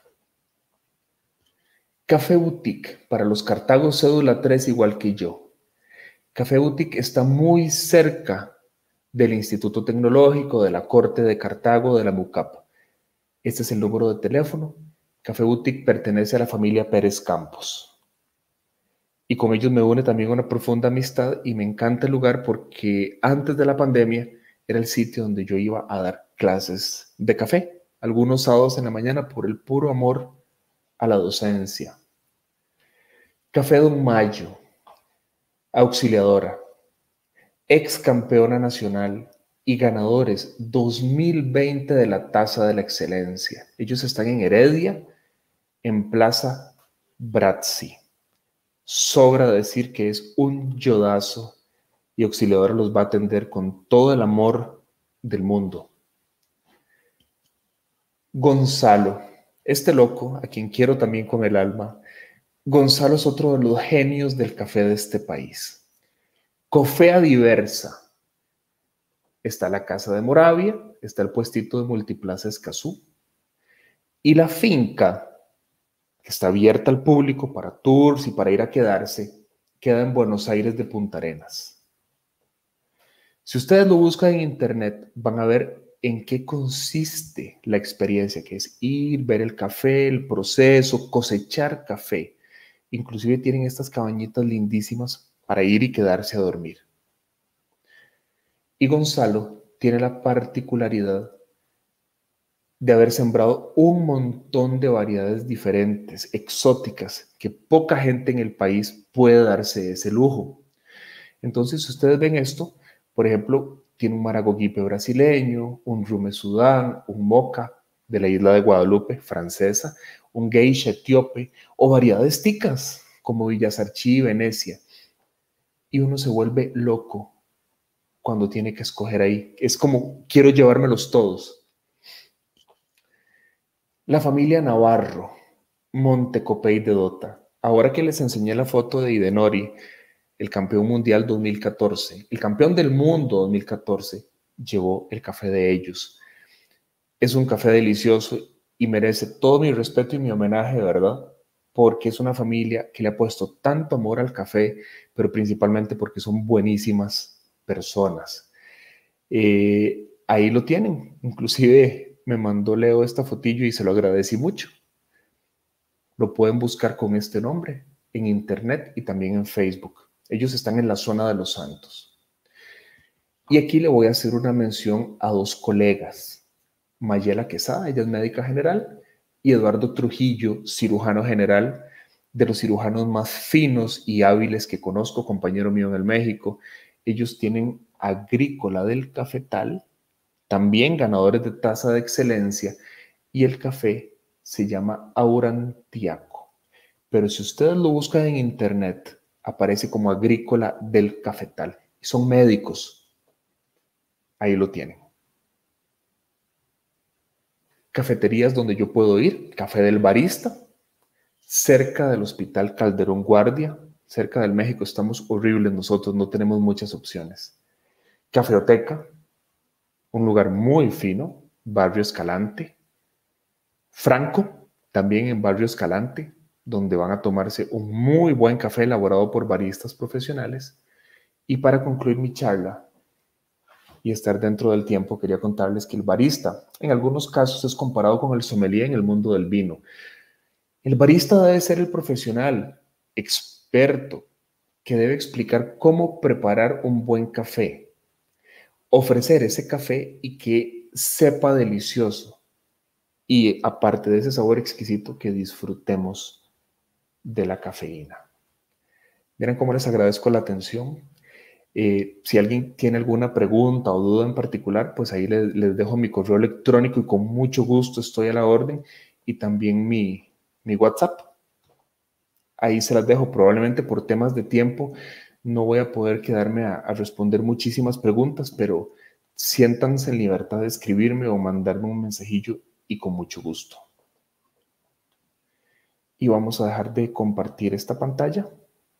Speaker 2: Café Boutique, para los Cartagos cédula tres igual que yo. Café Boutique está muy cerca del Instituto Tecnológico, de la Corte de Cartago, de la MUCAP. Este es el número de teléfono. Café Boutique pertenece a la familia Pérez Campos. Y con ellos me une también una profunda amistad, y me encanta el lugar porque antes de la pandemia era el sitio donde yo iba a dar clases de café, algunos sábados en la mañana, por el puro amor a la docencia. Café Don Mayo, auxiliadora, ex campeona nacional y ganadores dos mil veinte de la Taza de la Excelencia. Ellos están en Heredia, en Plaza Bratzi. Sobra decir que es un yodazo, y Auxiliadora los va a atender con todo el amor del mundo. Gonzalo, Este loco, a quien quiero también con el alma, Gonzalo es otro de los genios del café de este país. Cofea Diversa. Está la Casa de Moravia, está el puestito de Multiplaza Escazú. Y la finca, que está abierta al público para tours y para ir a quedarse, queda en Buenos Aires de Punta Arenas. Si ustedes lo buscan en internet, van a ver en qué consiste la experiencia, que es ir, ver el café, el proceso, cosechar café. Inclusive tienen estas cabañitas lindísimas para ir y quedarse a dormir. Y Gonzalo tiene la particularidad de haber sembrado un montón de variedades diferentes, exóticas, que poca gente en el país puede darse ese lujo. Entonces, si ustedes ven esto, por ejemplo, tiene un maragogipe brasileño, un rume sudán, un moca de la isla de Guadalupe, francesa, un geisha etíope o variedades ticas como Villasarchí y Venecia. Y uno se vuelve loco cuando tiene que escoger ahí. Es como, quiero llevármelos todos. La familia Navarro, Montecopey de Dota. Ahora que les enseñé la foto de Idenori, el campeón mundial dos mil catorce, el campeón del mundo dos mil catorce, llevó el café de ellos. Es un café delicioso y merece todo mi respeto y mi homenaje, ¿verdad? Porque es una familia que le ha puesto tanto amor al café, pero principalmente porque son buenísimas personas. Eh, ahí lo tienen. Inclusive me mandó Leo esta fotillo y se lo agradecí mucho. Lo pueden buscar con este nombre en internet y también en Facebook. Ellos están en la zona de Los Santos. Y aquí le voy a hacer una mención a dos colegas. Mayela Quesada, ella es médica general, y Eduardo Trujillo, cirujano general, de los cirujanos más finos y hábiles que conozco, compañero mío en el México. Ellos tienen Agrícola del Cafetal, también ganadores de tasa de excelencia, y el café se llama Aurantiaco. Pero si ustedes lo buscan en internet, aparece como Agrícola del Cafetal. Son médicos. Ahí lo tienen. Cafeterías donde yo puedo ir, Café del Barista, cerca del Hospital Calderón Guardia, cerca del México. Estamos horribles nosotros, no tenemos muchas opciones. Cafeoteca, un lugar muy fino, Barrio Escalante. Franco, también en Barrio Escalante, donde van a tomarse un muy buen café elaborado por baristas profesionales. Y para concluir mi charla y estar dentro del tiempo, quería contarles que el barista, en algunos casos, es comparado con el sommelier en el mundo del vino. El barista debe ser el profesional, experto, que debe explicar cómo preparar un buen café, ofrecer ese café y que sepa delicioso. Y aparte de ese sabor exquisito, que disfrutemos de la cafeína. Miren cómo les agradezco la atención. Eh, si alguien tiene alguna pregunta o duda en particular, pues ahí les, les dejo mi correo electrónico y con mucho gusto estoy a la orden. Y también mi, mi WhatsApp. Ahí se las dejo. Probablemente por temas de tiempo no voy a poder quedarme a, a responder muchísimas preguntas, pero siéntanse en libertad de escribirme o mandarme un mensajillo y con mucho gusto. Y vamos a dejar de compartir esta pantalla.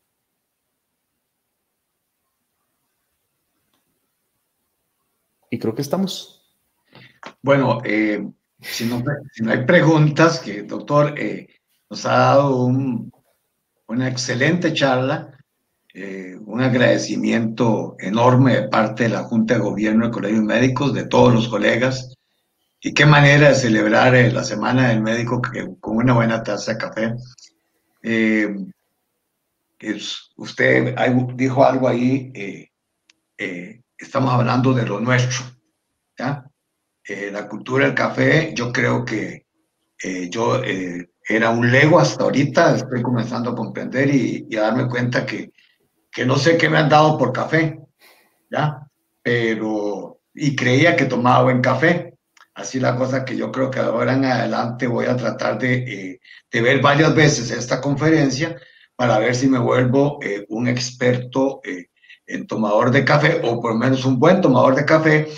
Speaker 2: Y creo que estamos.
Speaker 1: Bueno, eh, si, no, si no hay preguntas, que doctor eh, nos ha dado un, una excelente charla, eh, un agradecimiento enorme de parte de la Junta de Gobierno de Colegios Médicos, de todos los colegas. Y qué manera de celebrar eh, la Semana del Médico que, con una buena taza de café. Eh, es, usted dijo algo ahí, eh, eh, estamos hablando de lo nuestro, ¿ya? Eh, la cultura del café, yo creo que eh, yo eh, era un lego hasta ahorita, estoy comenzando a comprender y, y a darme cuenta que, que no sé qué me han dado por café, ¿ya? Pero, y creía que tomaba buen café. Así la cosa que yo creo que ahora en adelante voy a tratar de, eh, de ver varias veces esta conferencia para ver si me vuelvo eh, un experto eh, en tomador de café o por lo menos un buen tomador de café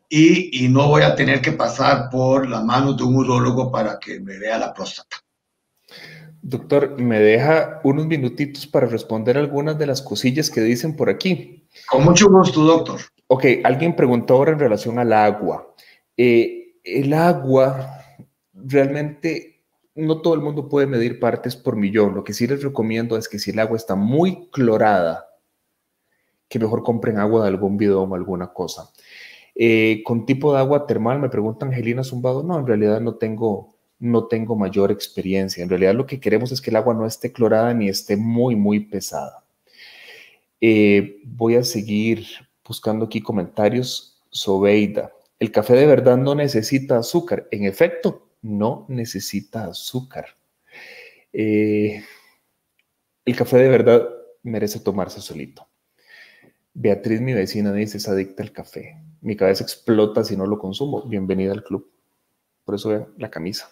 Speaker 1: y, y no voy a tener que pasar por las manos de un urólogo para que me vea la próstata.
Speaker 2: Doctor, me deja unos minutitos para responder algunas de las cosillas que dicen por aquí.
Speaker 1: Con mucho gusto, doctor.
Speaker 2: Ok, alguien preguntó ahora en relación al agua. Eh, el agua, realmente no todo el mundo puede medir partes por millón. Lo que sí les recomiendo es que si el agua está muy clorada, que mejor compren agua de algún bidón o alguna cosa. Eh, con tipo de agua termal, me pregunta Angelina Zumbado, no, en realidad no tengo, no tengo mayor experiencia. En realidad lo que queremos es que el agua no esté clorada ni esté muy, muy pesada. Eh, voy a seguir buscando aquí comentarios. Sobeida, el café de verdad no necesita azúcar. En efecto, no necesita azúcar. Eh, el café de verdad merece tomarse solito. Beatriz, mi vecina, dice, es adicta al café. Mi cabeza explota si no lo consumo. Bienvenida al club. Por eso vean la camisa.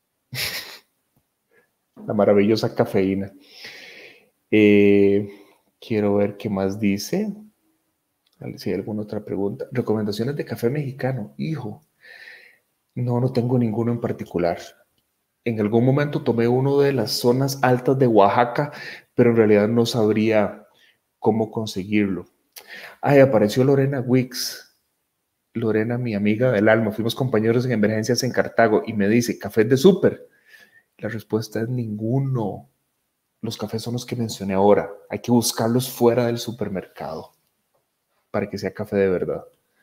Speaker 2: La maravillosa cafeína. Eh, quiero ver qué más dice. Si hay alguna otra pregunta. Recomendaciones de café mexicano. Hijo, no, no tengo ninguno en particular. En algún momento tomé uno de las zonas altas de Oaxaca, pero en realidad no sabría cómo conseguirlo. Ay, apareció Lorena Wicks. Lorena, mi amiga del alma, fuimos compañeros en emergencias en Cartago y me dice, ¿cafés de súper? La respuesta es ninguno. Los cafés son los que mencioné ahora. Hay que buscarlos fuera del supermercado para que sea café de verdad.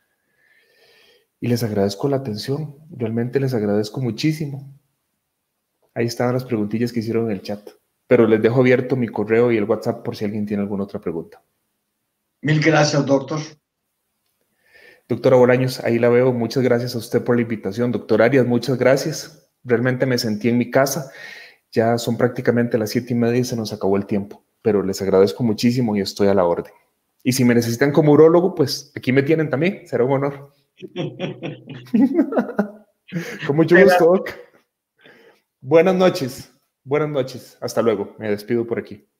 Speaker 2: Y les agradezco la atención. Realmente les agradezco muchísimo. Ahí estaban las preguntillas que hicieron en el chat. Pero les dejo abierto mi correo y el WhatsApp por si alguien tiene alguna otra pregunta.
Speaker 1: Mil gracias, doctor.
Speaker 2: Doctora Bolaños, ahí la veo. Muchas gracias a usted por la invitación. Doctor Arias, muchas gracias. Realmente me sentí en mi casa. Ya son prácticamente las siete y media y se nos acabó el tiempo. Pero les agradezco muchísimo y estoy a la orden. Y si me necesitan como urólogo, pues aquí me tienen también. Será un honor. Con mucho gusto, Doc. Buenas noches. Buenas noches. Hasta luego. Me despido por aquí.